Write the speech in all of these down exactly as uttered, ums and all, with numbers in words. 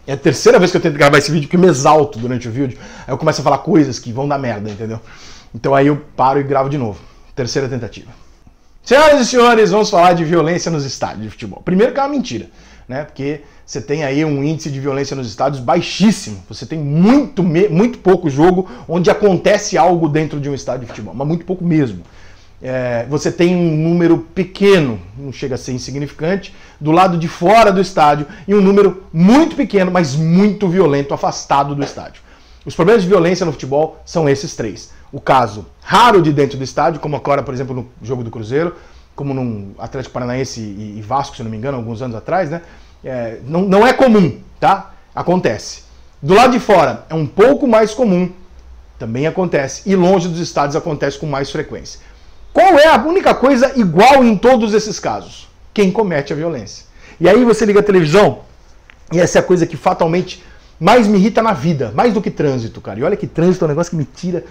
É a terceira vez que eu tento gravar esse vídeo que eu me exalto durante o vídeo. Aí eu começo a falar coisas que vão dar merda, entendeu? Então aí eu paro e gravo de novo. Terceira tentativa. Senhoras e senhores, vamos falar de violência nos estádios de futebol. Primeiro que é uma mentira, né? Porque você tem aí um índice de violência nos estádios baixíssimo. Você tem muito, muito pouco jogo onde acontece algo dentro de um estádio de futebol, mas muito pouco mesmo. É, você tem um número pequeno, não chega a ser insignificante, do lado de fora do estádio e um número muito pequeno, mas muito violento, afastado do estádio. Os problemas de violência no futebol são esses três. O caso raro de dentro do estádio, como agora, por exemplo, no jogo do Cruzeiro, como no Atlético Paranaense e Vasco, se não me engano, alguns anos atrás, né? É, não, não é comum, tá? Acontece. Do lado de fora é um pouco mais comum, também acontece. E longe dos estádios acontece com mais frequência. Qual é a única coisa igual em todos esses casos? Quem comete a violência. E aí você liga a televisão, e essa é a coisa que fatalmente mais me irrita na vida, mais do que trânsito, cara. E olha que trânsito é um negócio que me tira.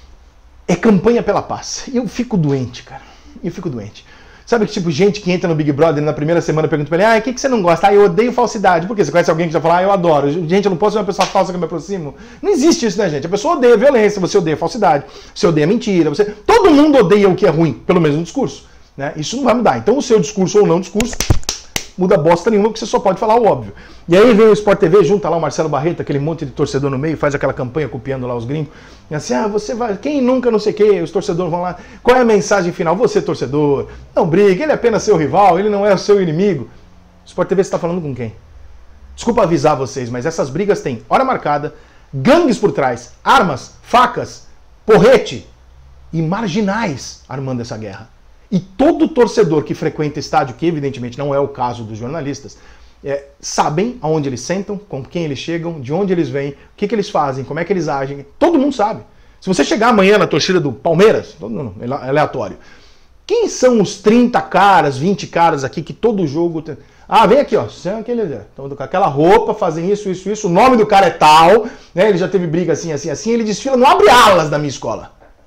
É campanha pela paz. E eu fico doente, cara. Eu fico doente. Sabe que tipo, gente que entra no Big Brother na primeira semana pergunta pra ele, ah, o que, que você não gosta? Ah, eu odeio falsidade. Por quê? Você conhece alguém que já fala, ah, eu adoro. Gente, eu não posso ser uma pessoa falsa que eu me aproximo. Não existe isso, né, gente? A pessoa odeia violência, você odeia falsidade, você odeia mentira, você... Todo mundo odeia o que é ruim, pelo menos no discurso. Né? Isso não vai mudar. Então o seu discurso ou não discurso muda bosta nenhuma, porque você só pode falar o óbvio. E aí vem o Sport T V, junta lá o Marcelo Barreto, aquele monte de torcedor no meio, faz aquela campanha copiando lá os gringos. E assim, ah, você vai... Quem nunca não sei o quê, os torcedores vão lá. Qual é a mensagem final? Você, torcedor, não brigue, ele é apenas seu rival, ele não é o seu inimigo. O Sport T V, você está falando com quem? Desculpa avisar vocês, mas essas brigas têm hora marcada, gangues por trás, armas, facas, porrete e marginais armando essa guerra. E todo torcedor que frequenta estádio, que evidentemente não é o caso dos jornalistas, é, sabem aonde eles sentam, com quem eles chegam, de onde eles vêm, o que, que eles fazem, como é que eles agem. Todo mundo sabe. Se você chegar amanhã na torcida do Palmeiras, não, não, é aleatório. Quem são os trinta caras, vinte caras aqui que todo jogo... Tem... Ah, vem aqui, ó. São aqueles, estão com aquela roupa, fazem isso, isso, isso. O nome do cara é tal, né? Ele já teve briga assim, assim, assim. Ele desfila, não abre alas da minha escola.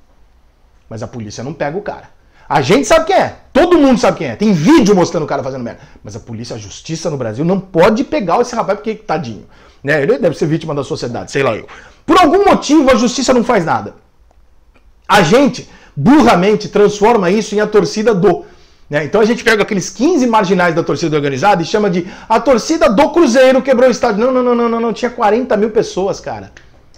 Mas a polícia não pega o cara. A gente sabe quem é. Todo mundo sabe quem é. Tem vídeo mostrando o cara fazendo merda. Mas a polícia, a justiça no Brasil não pode pegar esse rapaz porque, tadinho, né? Ele deve ser vítima da sociedade, sei lá eu. Por algum motivo a justiça não faz nada. A gente, burramente, transforma isso em a torcida do. Né? Então a gente pega aqueles quinze marginais da torcida organizada e chama de a torcida do Cruzeiro quebrou o estádio. Não, não, não, não, não, não. Tinha quarenta mil pessoas, cara.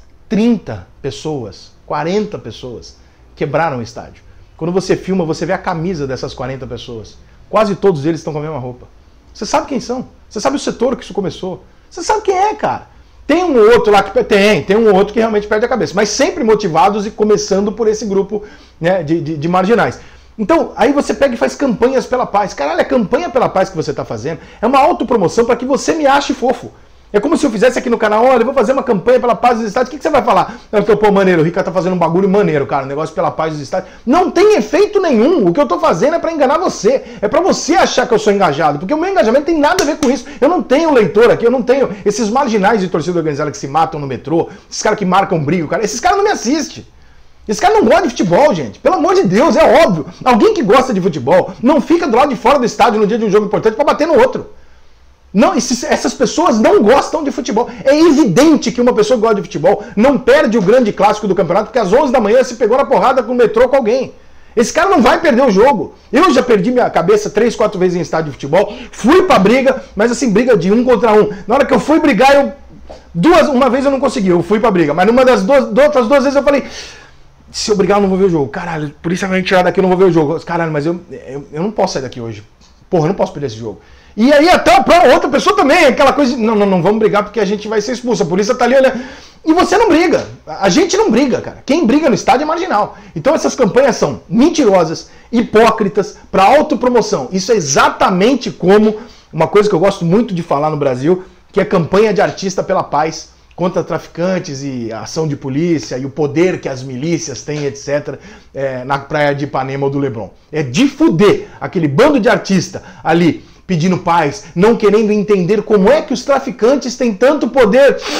trinta pessoas, quarenta pessoas quebraram o estádio. Quando você filma, você vê a camisa dessas quarenta pessoas. Quase todos eles estão com a mesma roupa. Você sabe quem são. Você sabe o setor que isso começou. Você sabe quem é, cara. Tem um outro lá que tem, tem um outro que realmente perde a cabeça. Mas sempre motivados e começando por esse grupo, né, de, de, de marginais. Então, aí você pega e faz campanhas pela paz. Caralho, é campanha pela paz que você está fazendo. É uma autopromoção para que você me ache fofo. É como se eu fizesse aqui no canal, olha, eu vou fazer uma campanha pela paz dos estádios. O que, que você vai falar? Eu tô, pô, maneiro, o Rica tá fazendo um bagulho maneiro, cara, um negócio pela paz dos estádios. Não tem efeito nenhum. O que eu tô fazendo é pra enganar você. É pra você achar que eu sou engajado. Porque o meu engajamento tem nada a ver com isso. Eu não tenho leitor aqui, eu não tenho esses marginais de torcida organizada que se matam no metrô, esses caras que marcam briga, cara. Esses caras não me assistem. Esse cara não gosta de futebol, gente. Pelo amor de Deus, é óbvio. Alguém que gosta de futebol não fica do lado de fora do estádio no dia de um jogo importante pra bater no outro. Não, esses, essas pessoas não gostam de futebol. É evidente que uma pessoa que gosta de futebol não perde o grande clássico do campeonato porque às onze da manhã se pegou na porrada com o metrô com alguém. Esse cara não vai perder o jogo. Eu já perdi minha cabeça três, quatro vezes em estádio de futebol. Fui pra briga, mas assim, briga de um contra um. Na hora que eu fui brigar, eu... Duas, uma vez eu não consegui, eu fui pra briga. Mas numa das duas, outras duas vezes eu falei... Se eu brigar eu não vou ver o jogo. Caralho, por isso vai me tirar daqui eu não vou ver o jogo. Caralho, mas eu, eu, eu não posso sair daqui hoje. Porra, eu não posso perder esse jogo. E aí até a outra pessoa também, aquela coisa de, não, não, não vamos brigar porque a gente vai ser expulso, a polícia tá ali olhando. E você não briga, a gente não briga, cara. Quem briga no estádio é marginal. Então essas campanhas são mentirosas, hipócritas, para autopromoção. Isso é exatamente como uma coisa que eu gosto muito de falar no Brasil, que é campanha de artista pela paz, contra traficantes e a ação de polícia e o poder que as milícias têm, etcétera, é, na praia de Ipanema ou do Leblon. É de fuder aquele bando de artista ali, pedindo paz, não querendo entender como é que os traficantes têm tanto poder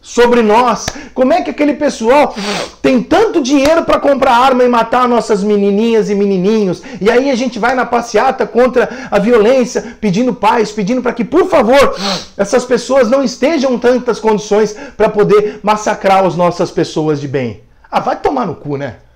sobre nós. Como é que aquele pessoal tem tanto dinheiro para comprar arma e matar nossas menininhas e menininhos? E aí a gente vai na passeata contra a violência, pedindo paz, pedindo para que, por favor, essas pessoas não estejam em tantas condições para poder massacrar as nossas pessoas de bem. Ah, vai tomar no cu, né?